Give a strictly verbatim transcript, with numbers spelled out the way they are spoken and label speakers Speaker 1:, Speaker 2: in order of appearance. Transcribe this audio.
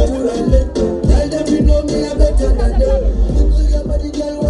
Speaker 1: naturally. Tell them you know me, I better than them. Your body, girl,